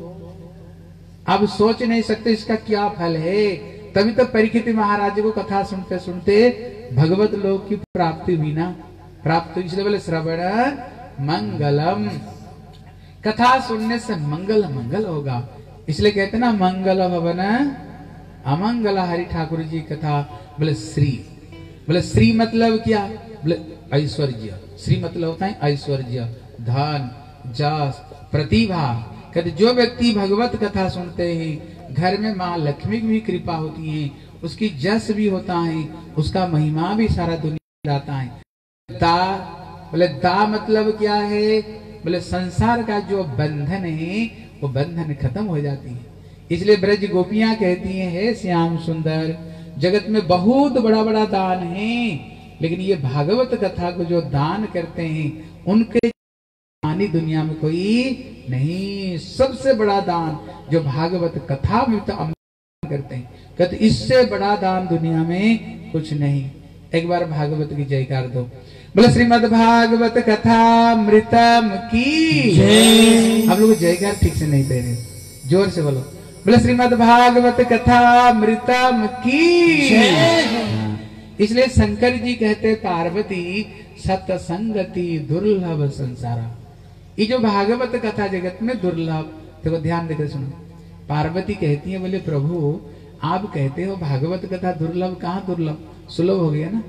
अब सोच नहीं सकते इसका क्या फल है। तभी तो परीक्षित महाराज को कथा सुनते सुनते भगवत लोक की प्राप्ति हुई ना, प्राप्त। इसलिए बोले श्रवण मंगलम, कथा सुनने से मंगल मंगल होगा। इसलिए कहते ना मंगल भवन अमंगल हरि। ठाकुर जी कथा बोले श्री, बोले श्री मतलब क्या, बोले ऐश्वर्य। श्री मतलब होता है ऐश्वर्य, धन, जस, प्रतिभा। कहते जो व्यक्ति भगवत कथा सुनते हैं घर में माँ लक्ष्मी की भी कृपा होती है, उसकी जस भी होता है, उसका महिमा भी सारा दुनिया जाता है। दा, बोले दा मतलब क्या है, बोले संसार का जो बंधन है वो बंधन खत्म हो जाती है। इसलिए ब्रज गोपियां कहती हैं हे श्याम सुंदर, जगत में बहुत बड़ा बड़ा दान है, लेकिन ये भागवत कथा को जो दान करते हैं उनके दानी दुनिया में कोई नहीं। सबसे बड़ा दान जो भागवत कथा में तो करते हैं, कहते इससे बड़ा दान दुनिया में कुछ नहीं। एक बार भागवत की जयकार दो, बोले श्रीमद् भागवत कथा मृतम की जय। हम लोग जयकार ठीक से नहीं दे रहे, जोर से बोलो, बोले श्रीमद् भागवत कथा मृतम की जय। इसलिए शंकर जी कहते पार्वती सतसंगति दुर्लभ संसारा। ये जो भागवत कथा जगत में दुर्लभ, देखो ध्यान देकर सुनो। पार्वती कहती है, बोले प्रभु आप कहते हो भागवत कथा दुर्लभ, कहाँ दुर्लभ, सुलभ हो गया ना।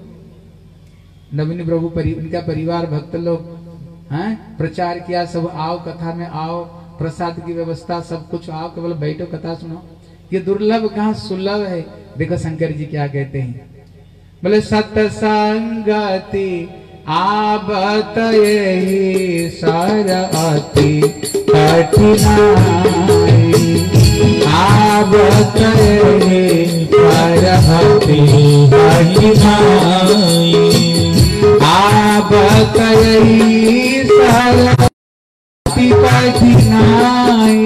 नवीन प्रभु परि, उनका परिवार भक्त लोग हैं प्रचार किया, सब आओ कथा में आओ, प्रसाद की व्यवस्था सब कुछ, आओ केवल बैठो कथा सुनो। ये दुर्लभ कहाँ, सुलभ है। देखो शंकर जी क्या कहते हैं, बोले सत्संगति आबत यही सरअति कठिनाई, आबत यही सरअति कठिनाई, आबत यही सरअति कठिनाई,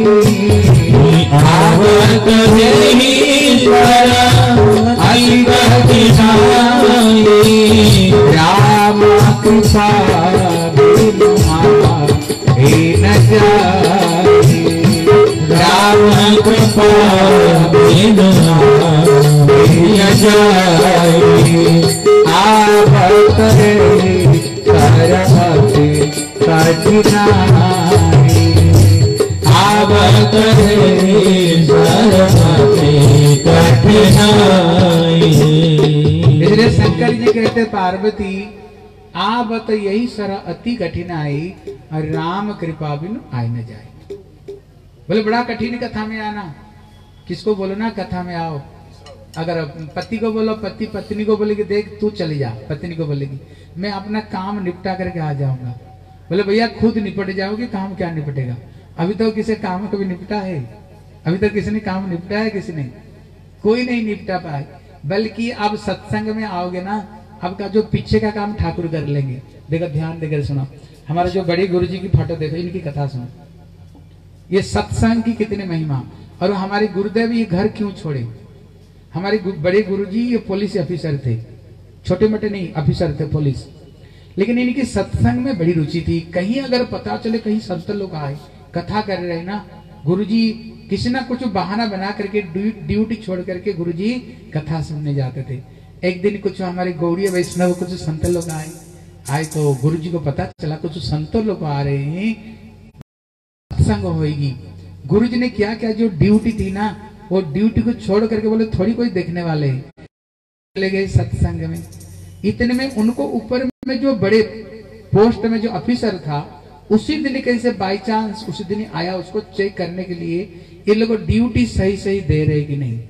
आबत यही सरअति कठिनाई। राम कृपा बिनु न जाए, राम कृपा बिनु न जाए, आबत सरअति कठिनाई आवत है सरमति कठिनाई। इसलिए शंकर जी कहते पार्वती आवत यही सर अति कठिनाई और राम कृपा बिन आय न जाए। बोले बड़ा कठिन कथा में आना, किसको बोलो ना कथा में आओ। अगर पति को बोलो, पति पत्नी को बोलेगी देख तू चली जा, पत्नी को बोलेगी मैं अपना काम निपटा करके आ जाऊंगा। बोले भैया खुद निपट जाओगे, काम क्या निपटेगा? अभी तो किसी काम कभी निपटा है? अभी तक किसी ने काम निपटा है? किसी ने कोई नहीं निपटा पाए। बल्कि अब सत्संग में आओगे ना, अब का जो पीछे का काम ठाकुर कर लेंगे। देखो ध्यान देकर सुनो, हमारे जो बड़े गुरु जी की फोटो देखो, इनकी कथा सुनो। ये सत्संग की कितनी महिमा। और हमारे गुरुदेव ये घर क्यों छोड़े? हमारे बड़े गुरुजी ये पुलिस ऑफिसर थे, छोटे मोटे नहीं ऑफिसर थे पुलिस, लेकिन इनकी सत्संग में बड़ी रुचि थी। कहीं अगर पता चले कहीं संत लोग आए कथा कर रहे ना, गुरुजी किसी ना कुछ बहाना बना करके ड्यूटी छोड़ करके गुरुजी कथा सुनने जाते थे। एक दिन कुछ हमारे गौड़ीय वैष्णव कुछ संत लोग आए आए तो गुरुजी को पता चला कुछ संत लोग आ रहे हैं, सत्संग होगी। गुरुजी ने क्या क्या जो ड्यूटी थी ना, वो ड्यूटी को छोड़ करके बोले थोड़ी कोई देखने वाले चले गए सत्संग में। इतने में उनको ऊपर में जो बड़े पोस्ट में जो ऑफिसर था, उसी दिन कैसे बाई चांस उसी दिन आया उसको चेक करने के लिए ये लोग ड्यूटी सही सही दे रहे कि नहीं।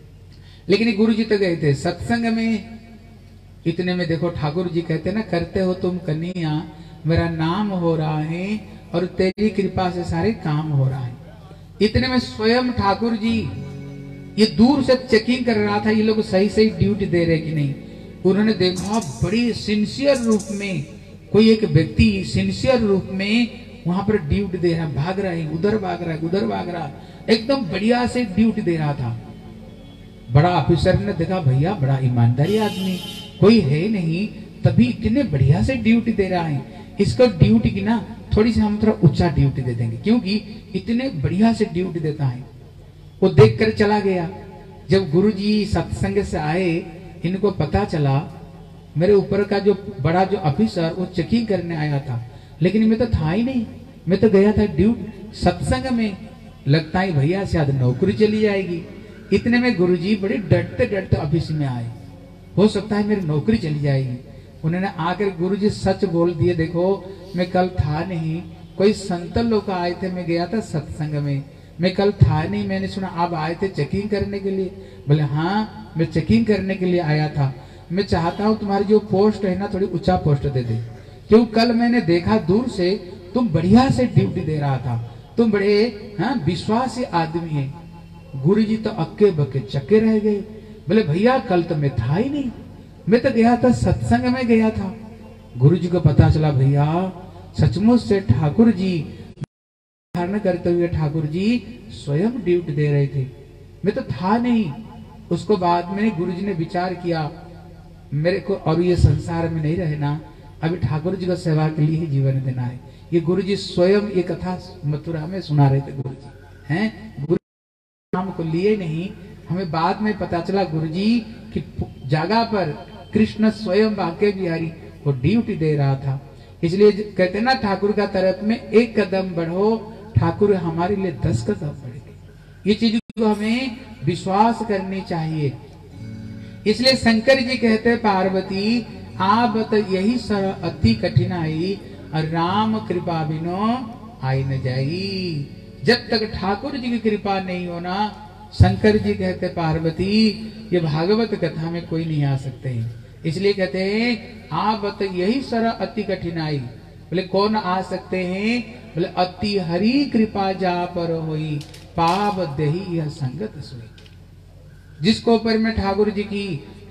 लेकिन गुरुजी तो गए थे सत्संग में। इतने में देखो ठाकुर जी कहते ना, करते हो तुम कन्हैया मेरा नाम हो रहा है और तेरी कृपा से सारे काम हो रहा है। इतने में स्वयं ठाकुर जी ये दूर से चेकिंग कर रहा था ये लोग सही सही ड्यूटी दे रहे कि नहीं। उन्होंने देखा बड़ी सिंसियर रूप में कोई एक व्यक्ति सिंसियर रूप में वहां पर ड्यूटी दे रहा, भाग रहा है, उधर भाग रहा है, उधर भाग रहा, एकदम बढ़िया से ड्यूटी दे रहा था। बड़ा ऑफिसर ने देखा भैया बड़ा ईमानदारी आदमी कोई है नहीं, तभी इतने बढ़िया से ड्यूटी दे रहा है, इसको ड्यूटी की ना थोड़ी सी हम थोड़ा ऊंचा ड्यूटी दे देंगे क्योंकि इतने बढ़िया से ड्यूटी देता है। वो देख कर चला गया। जब गुरुजी सत्संग से आए, इनको पता चला मेरे ऊपर का जो बड़ा जो ऑफिसर वो चेकिंग करने आया था, लेकिन मैं तो था ही नहीं, मैं तो गया था ड्यूटी सत्संग में। लगता है भैया शायद नौकरी चली जाएगी। इतने में गुरुजी बड़े डरते डरते ऑफिस में आए, हो सकता है मेरी नौकरी चली जाएगी। उन्होंने आकर गुरुजी सच बोल दिए, देखो मैं कल था नहीं, कोई संत लोग आए थे, मैं गया था सत्संग में, मैं कल था नहीं, मैंने सुना आप आए थे चेकिंग करने के लिए। बोले हाँ मैं चेकिंग करने के लिए आया था, मैं चाहता हूँ तुम्हारी जो पोस्ट है ना थोड़ी ऊंचा पोस्ट दे दे, क्योंकि कल मैंने देखा दूर से तुम बढ़िया से ड्यूटी दे रहा था, तुम बड़े हाँ विश्वासी आदमी है। गुरुजी तो अक्के बक्के चक्के रह गए। बोले भैया कल तो मैं था ही नहीं, मैं तो गया था सत्संग में गया था। गुरुजी को पता चला भैया सचमुच से ठाकुर जी धारण करते हुए ठाकुर जी स्वयं ड्यूटी दे रहे थे, मैं तो था नहीं। उसको बाद में गुरुजी ने विचार किया मेरे को और ये संसार में नहीं रहना, अभी ठाकुर जी को सेवा के लिए ही जीवन देना है। ये गुरुजी स्वयं ये कथा मथुरा में सुना रहे थे। गुरुजी हैं गुरु नाम को लिए नहीं, हमें बाद में पता चला गुरुजी की जगह पर कृष्ण स्वयं भाग्य बिहारी वो ड्यूटी दे रहा था। इसलिए कहते ना ठाकुर का तरफ में एक कदम बढ़ो, ठाकुर हमारे लिए दस कदम बढ़ेंगे। ये चीज को हमें विश्वास करनी चाहिए। इसलिए शंकर जी कहते पार्वती आप तो यही सर अति कठिनाई और राम कृपा बिनो आई न जाई। जब तक ठाकुर जी की कृपा नहीं होना, शंकर जी कहते पार्वती ये भागवत कथा में कोई नहीं आ सकते हैं। इसलिए कहते हैं आप तो यही सर अति कठिनाई। बोले कौन आ सकते हैं? बोले अति हरि कृपा जा पर होई पाप दही यह संगत सोई। जिसको ऊपर में ठाकुर जी की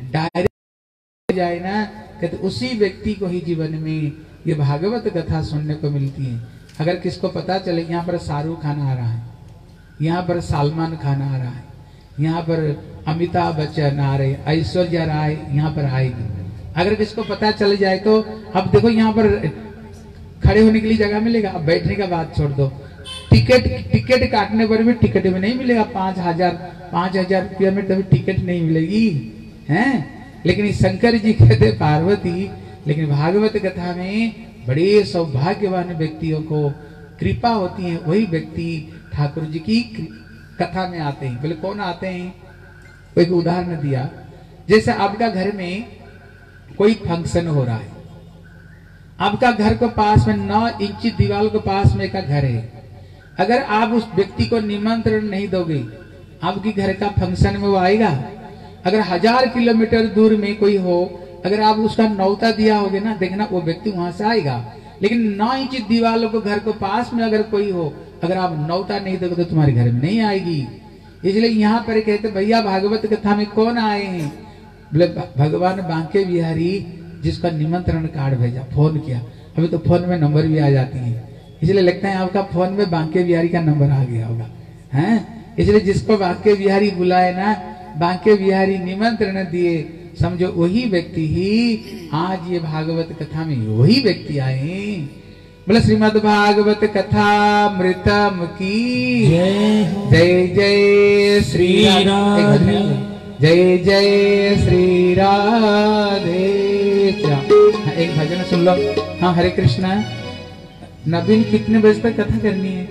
डायरेक्ट जाए ना, कहते उसी व्यक्ति को ही जीवन में ये भागवत कथा सुनने को मिलती है। अगर किसको पता चले यहाँ पर शाहरुख खान आ रहा है, यहाँ पर सलमान खान आ रहा है, यहाँ पर अमिताभ बच्चन आ रहे, ऐश्वर्या राय यहाँ पर आएगी, अगर किसको पता चल जाए तो अब देखो यहाँ पर खड़े होने के लिए जगह मिलेगा। अब बैठने का बात छोड़ दो, टिकट टिकट काटने पर भी टिकट में नहीं मिलेगा। पांच हजार पांच हजार रुपया में तभी टिकट नहीं मिलेगी हैं। लेकिन शंकर जी कहते पार्वती, लेकिन भागवत कथा में बड़े सौभाग्यवान व्यक्तियों को कृपा होती है, वही व्यक्ति ठाकुर जी की कथा में आते हैं। बोले कौन आते हैं? एक उदाहरण दिया, जैसे आपका घर में कोई फंक्शन हो रहा है, आपका घर के पास में नौ इंच दीवार के पास में का घर है। अगर आप उस व्यक्ति को निमंत्रण नहीं दोगे, आपकी घर का फंक्शन में वो आएगा? अगर हजार किलोमीटर दूर में कोई हो, अगर आप उसका न्योता दिया होगे ना, देखना वो व्यक्ति वहां से आएगा। लेकिन नौ इंच दीवारों को घर को पास में अगर कोई हो, अगर आप न्योता नहीं दोगे तो तुम्हारे घर में नहीं आएगी। इसलिए यहाँ पर कहते भैया भागवत कथा में कौन आए हैं? बोले भगवान बांके बिहारी, जिसका निमंत्रण कार्ड भेजा, फोन किया। अभी तो फोन में नंबर भी आ जाती है, इसलिए लगता है आपका फोन में बांके बिहारी का नंबर आ गया होगा, हैं? इसलिए जिसको बांके बिहारी बुलाए ना, बांके बिहारी निमंत्रण दिए, समझो वही व्यक्ति ही आज ये भागवत कथा में वही व्यक्ति आए। बोले श्रीमद् भागवत कथा मृतम की जय जय श्री राधे, जय जय श्री राधे। एक भजन सुन लो। हाँ, हरे कृष्णा। नवीन कितने बजे तक कथा करनी है?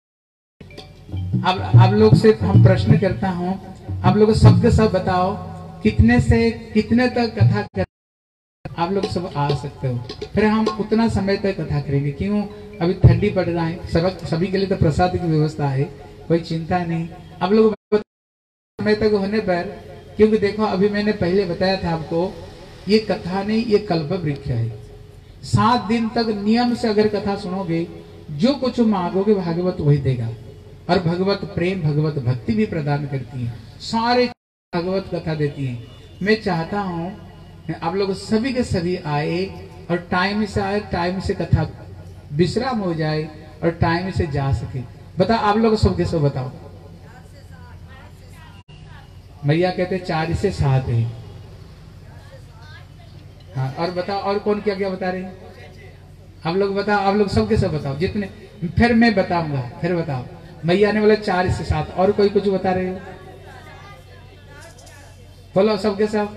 अब आप लोग से हम प्रश्न करता हूँ, आप लोग सबके सब बताओ कितने से कितने तक कथा कर आप लोग सब आ सकते हो, फिर हम उतना समय तक कथा करेंगे। क्यों? अभी ठंडी पड़ रहा है, सब सभी के लिए तो प्रसाद की व्यवस्था है, कोई चिंता नहीं। आप लोग समय तक होने पर, क्योंकि देखो अभी मैंने पहले बताया था आपको, ये कथा नहीं, ये कल्प वृक्ष है। सात दिन तक नियम से अगर कथा सुनोगे, जो कुछ मांगोगे भागवत वही देगा। और भगवत प्रेम, भगवत भक्ति भी प्रदान करती है, सारे भगवत कथा देती है। मैं चाहता हूँ आप लोग सभी के सभी आए और टाइम से आए, टाइम से कथा विश्राम हो जाए और टाइम से जा सके। बताओ आप लोग सबके सब बताओ। भैया कहते चार से सात है। हाँ, और बताओ और कौन क्या क्या बता रहे हैं? आप लोग बताओ, आप लोग सबके सब बताओ जितने, फिर मैं बताऊंगा, फिर बताओ। भैया ने बोला चार से सात, और कोई कुछ बता रहे हो? बोलो सबके सब।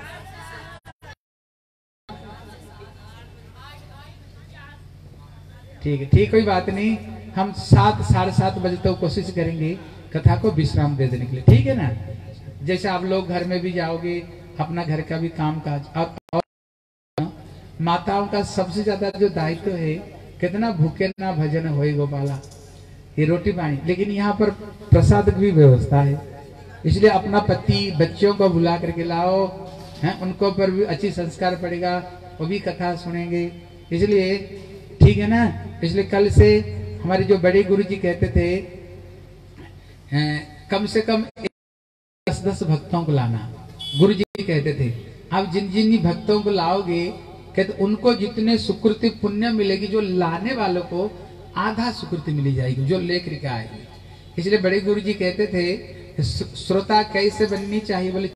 ठीक है, ठीक, कोई बात नहीं। हम सात साढ़े सात बजे तक तो कोशिश करेंगे कथा को विश्राम दे देने के लिए, ठीक है ना? जैसे आप लोग घर में भी जाओगे, अपना घर का भी काम काज, और, और माताओं का सबसे ज्यादा जो दायित्व है, कितना भूखे ना भजन होए गोपाला, ये रोटी पानी। लेकिन यहाँ पर प्रसाद की भी व्यवस्था है, इसलिए अपना पति बच्चों को बुला करके लाओ, हैं? उनको पर भी अच्छी संस्कार पड़ेगा, वो भी कथा सुनेंगे। इसलिए ठीक है ना? इसलिए कल से हमारे जो बड़े गुरु जी कहते थे, कम से कम दस दस भक्तों को लाना। गुरु जी कहते थे आप जिन जिन भक्तों को लाओगे, कहते उनको जितने सुकृति पुण्य मिलेगी, जो लाने वालों को आधा सुकृति मिली जाएगी जो लेकर के आएगी। इसलिए बड़े गुरु जी कहते थे श्रोता कैसे बननी चाहिए? बोले